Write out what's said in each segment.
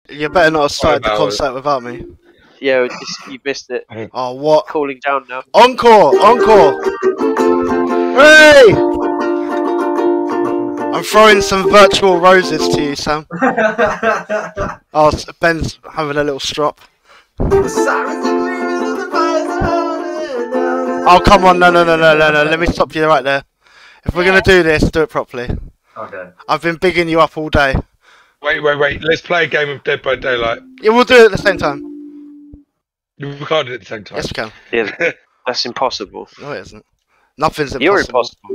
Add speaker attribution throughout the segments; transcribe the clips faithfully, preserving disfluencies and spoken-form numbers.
Speaker 1: You better not have started the
Speaker 2: Five hours.
Speaker 1: concert without me.
Speaker 3: Yeah, it's, you missed it.
Speaker 1: Oh, what?
Speaker 3: Cooling down now.
Speaker 1: Encore! Encore! Hey! I'm throwing some virtual roses to you, Sam. Oh, Ben's having a little strop. Oh, come on, no, no, no, no, no, no, let me stop you right there. If we're going to do this, do it properly.
Speaker 4: Okay.
Speaker 1: I've been bigging you up all day.
Speaker 2: Wait, wait, wait. Let's play a game of Dead by Daylight.
Speaker 1: Yeah, we'll do it at the same time.
Speaker 2: We can't do it at the same time.
Speaker 1: Yes, we can.
Speaker 3: Yeah, that's impossible.
Speaker 1: No, it isn't. Nothing's impossible.
Speaker 3: You're impossible.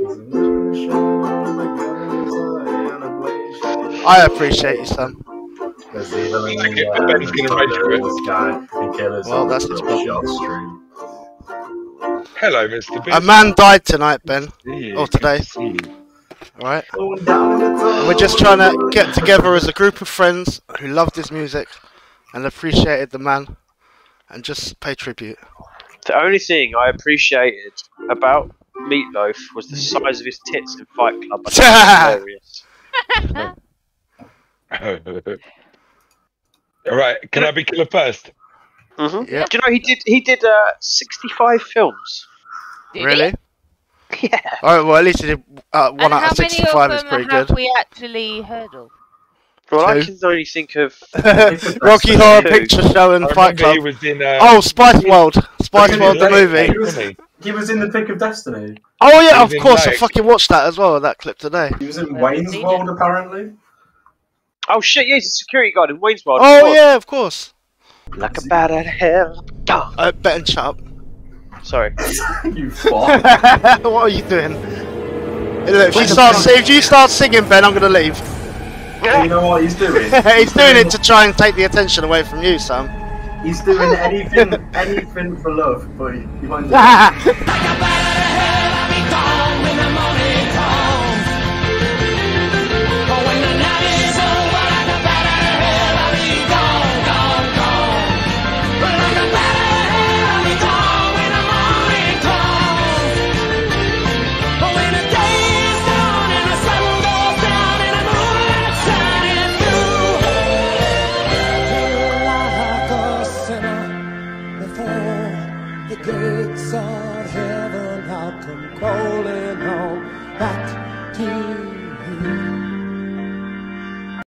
Speaker 1: I appreciate you, Sam.
Speaker 4: There's evil in
Speaker 2: Ben's
Speaker 4: the
Speaker 2: gonna rage for it.
Speaker 4: this guy and killers
Speaker 1: Well,
Speaker 4: on
Speaker 1: that's
Speaker 4: the
Speaker 1: his
Speaker 4: Shot
Speaker 1: problem.
Speaker 4: Stream.
Speaker 2: Hello, Mister B.
Speaker 1: A man died tonight, Ben. Or today. Alright? We're just trying to get together as a group of friends who loved his music and appreciated the man and just pay tribute.
Speaker 3: The only thing I appreciated about Meatloaf was the size of his tits in Fight Club. I thought it was hilarious.
Speaker 2: Alright, can I be killer first?
Speaker 3: Mm-hmm.
Speaker 1: Yeah.
Speaker 3: Do you know he did? He did uh, sixty-five films.
Speaker 5: Did he?
Speaker 1: Really?
Speaker 3: Yeah.
Speaker 1: Alright, well at least he did uh, one
Speaker 5: And
Speaker 1: out
Speaker 5: how
Speaker 1: of
Speaker 5: many
Speaker 1: sixty-five
Speaker 5: of
Speaker 1: is
Speaker 5: them
Speaker 1: pretty
Speaker 5: have
Speaker 1: good.
Speaker 5: we actually heard of?
Speaker 3: Well, I
Speaker 1: Two.
Speaker 3: can only think of.
Speaker 1: Rocky Horror
Speaker 3: Two.
Speaker 1: Picture Show and
Speaker 2: I
Speaker 1: Fight
Speaker 2: remember he
Speaker 1: Club.
Speaker 2: was in. Uh,
Speaker 1: Oh, Spice World. Spice
Speaker 4: He
Speaker 1: World the
Speaker 4: was-
Speaker 1: movie.
Speaker 4: He was, he was in the Pick of Destiny.
Speaker 1: Oh yeah,
Speaker 2: He
Speaker 1: of
Speaker 2: was in
Speaker 1: course, I
Speaker 2: Lake.
Speaker 1: fucking watched that as well, that clip today.
Speaker 4: He was in
Speaker 5: I haven't
Speaker 4: Wayne's
Speaker 5: seen
Speaker 4: World,
Speaker 5: it.
Speaker 4: apparently.
Speaker 3: Oh shit! Yeah, he's a security guard in Wayne's World.
Speaker 1: Oh
Speaker 3: of course.
Speaker 1: yeah, of course.
Speaker 3: Like a bat out of hell. Gah.
Speaker 1: Uh, Bet and Chub.
Speaker 3: Sorry.
Speaker 4: You fuck.
Speaker 1: What are you doing? Look, if you start, if you start singing, Ben, I'm gonna leave.
Speaker 4: You know what he's doing?
Speaker 1: He's doing it to try and take the attention away from you, Sam.
Speaker 4: He's doing anything, anything for love, but he, he won't do it.
Speaker 6: The gates of heaven, I'll come crawling